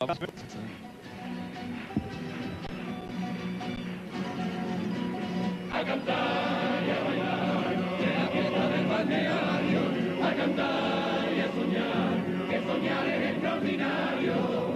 A cantar y a bailar, de la fiesta del balneario, a cantar y a soñar, que soñar es extraordinario.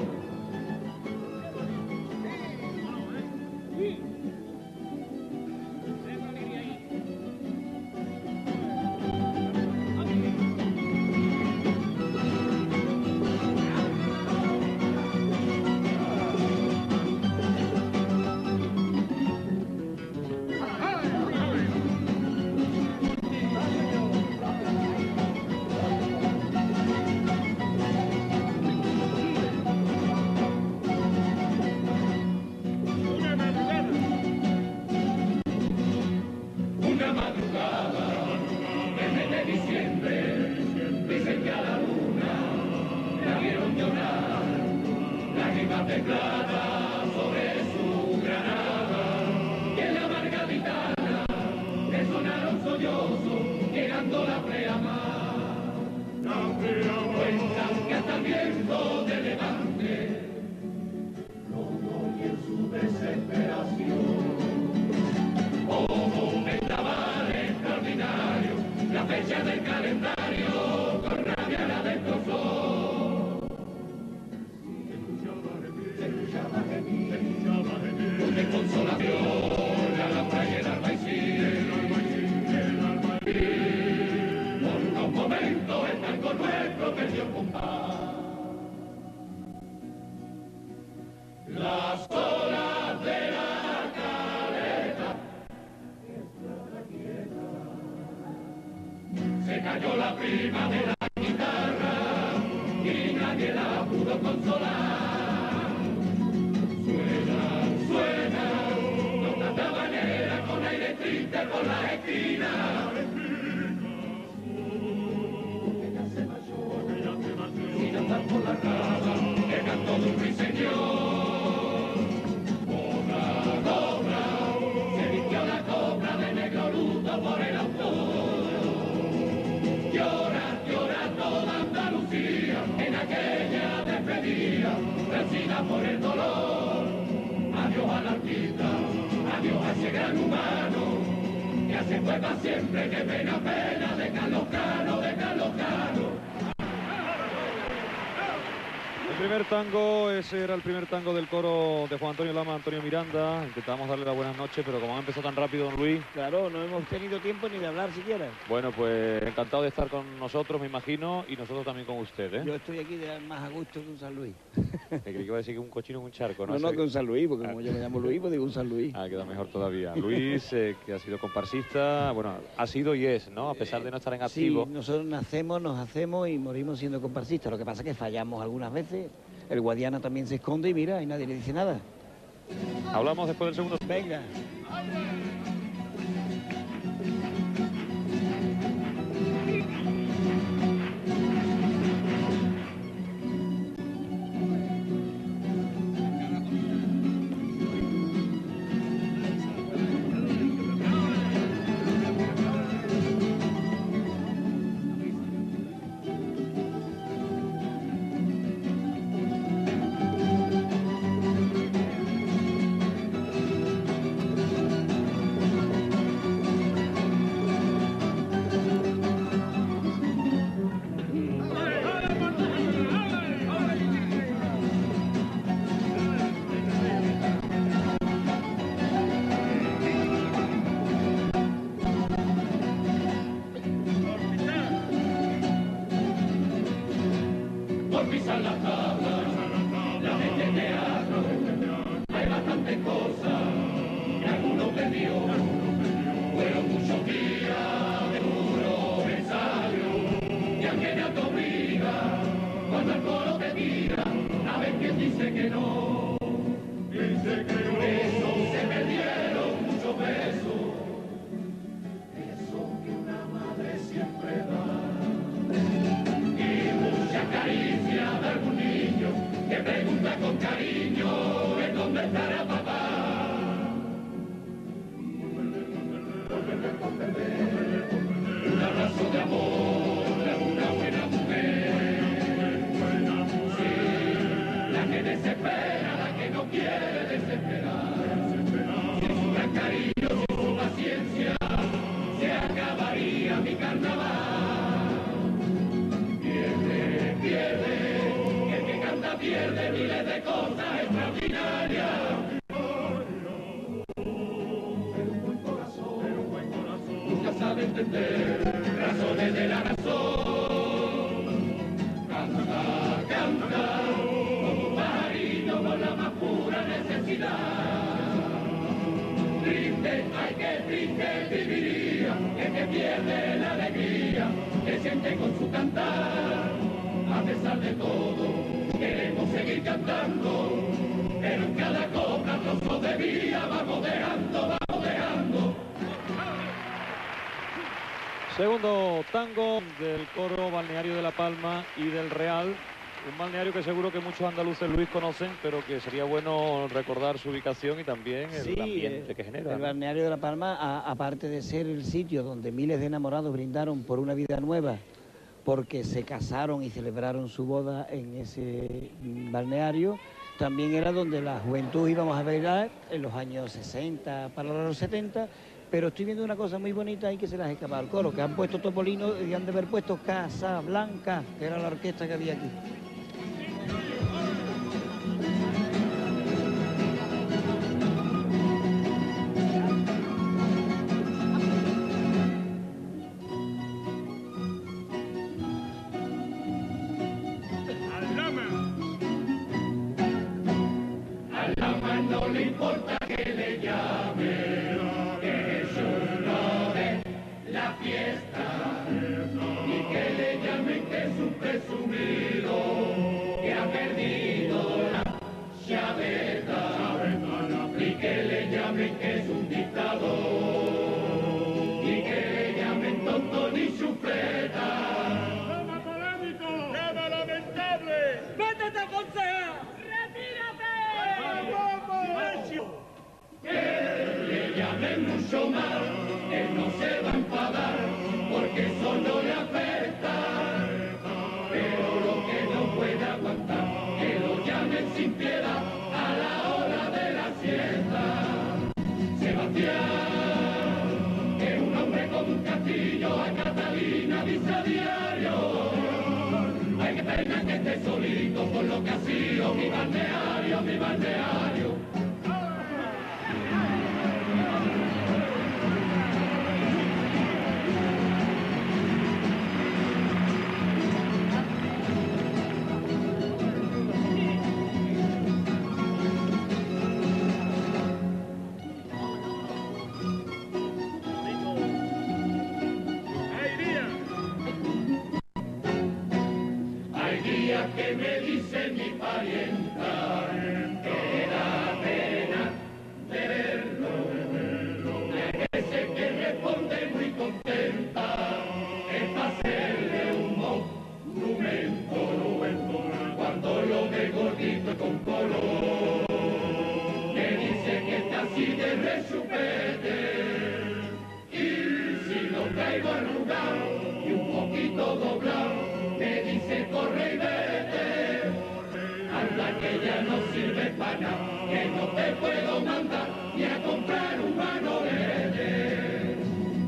Una madrugada, el mes de diciembre, dicen que a la luna la vieron llorar, lágrimas de plata sobre su granada, y en la amarga guitarra le sonaron sollozos, llegando la pleamar. Cuentan que hasta el viento de levante lo oye en su desesperación. Como un vendaval extraordinario, la fecha del calendario con rabia la destrozó. Se escuchaba gemir, un desconsolación, la lámpara y el albaicín. Por unos momentos el tango nuestro perdió el compás. Las olas de la caleta se cayó la prima de la guitarra y nadie la pudo consolar. Suena, suena, notas de habanera con aire triste por las esquinas. Ella se marchó, sin andar por la rama, que cantó de un ruiseñor. Cobra, cobra, se vistió la cobra de negro luto por el autor. Llora, llora toda Andalucía en aquella despedida, vencida por el dolor. Adiós al artista, adiós a ese gran humano, que se fue para siempre, que pena, pena, de Carlos Cano, de Carlos Cano. El primer tango, ese era el primer tango del coro de Juan Antonio Lama, Antonio Miranda. Intentamos darle las buenas noches, pero como ha empezado tan rápido, don Luis. Claro, no hemos tenido tiempo ni de hablar siquiera. Bueno, pues encantado de estar con nosotros, me imagino, y nosotros también con usted, ¿eh? Yo estoy aquí más a gusto que un San Luis. Me creí que iba a decir que un cochino en un charco, ¿no? No, que un San Luis, porque como yo me llamo Luis, pues digo un San Luis. Ah, queda mejor todavía. Luis, que ha sido comparsista, bueno, ha sido y es, ¿no? A pesar de no estar en activo. Sí, nosotros nacemos, nos hacemos y morimos siendo comparsistas. Lo que pasa es que fallamos algunas veces. El Guadiana también se esconde y mira, y nadie le dice nada. Hablamos después del segundo. Venga. Por pisar las tablas, la gente de teatro, hay bastantes cosas que alguno perdió. Fueron muchos días de duro ensayo, y aunque no te obliga, cuando el coro te tira, a ver quién dice que no. Eso se perdieron muchos besos, eso que una madre siempre da. Caricia de algún niño desespera, la que no quiere desesperar. Sin su gran cariño, sin su paciencia, se acabaría mi carnaval. Pierde, pierde, el que canta pierde miles de cosas extraordinarias. Nunca sabe entender razones de la razón. Canta, canta, como un pajarito con la más pura necesidad. Triste, ay que triste viviría, el que pierde la alegría, que siente con su cantar. A pesar de todo, queremos seguir cantando, pero en cada copla trozos de vía vamos dejando, vamos dejando. Segundo tango del coro balneario de La Palma y del Real. Un balneario que seguro que muchos andaluces, Luis, conocen, pero que sería bueno recordar su ubicación y también el ambiente que genera. El balneario de La Palma, aparte de ser el sitio donde miles de enamorados brindaron por una vida nueva, porque se casaron y celebraron su boda en ese balneario, también era donde la juventud íbamos a bailar en los años 60 para los 70, pero estoy viendo una cosa muy bonita ahí que se les ha escapado al coro, que han puesto Topolino y han de haber puesto Casa Blanca, que era la orquesta que había aquí. No le importa que le llame, que es uno de la fiesta, ni que le llamen que es un presumido, que ha perdido la chaveta, ni que le llamen que es un dictador, ni que le llamen tonto ni chufleta. ¡Tema polémico! ¡Tema lamentable! ¡Métete a concejal! Que le llamen mucho más, él no se va a enfadar, porque eso no le afecta. Pero lo que no puede aguantar, que lo llamen sin piedad a la hora de la siesta. Sebastián, que es un hombre como un castillo, a Catalina dice a diario. Ay, qué pena que esté solito por lo que ha sido mi balneario, mi balneario. Que me dice mi parienta que da pena de verlo, hay veces que responde muy contenta, es para hacerle un monumento, cuando lo ve gordito y con color, me dice que está así de rechupete, y si lo traigo arrugado y un poquito doblado, me dice corre y vete, anda que ya no sirve para nada, que no te puedo mandar ni a comprar un manolete.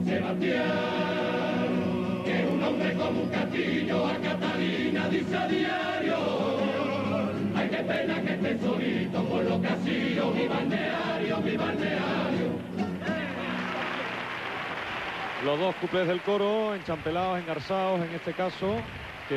Sebastián, que es un hombre como un castillo, a Catalina dice a diario, ay qué pena que esté solito por lo que ha sido mi balneario, mi balneario. Los dos cuplés del coro, enchampelados, engarzados en este caso.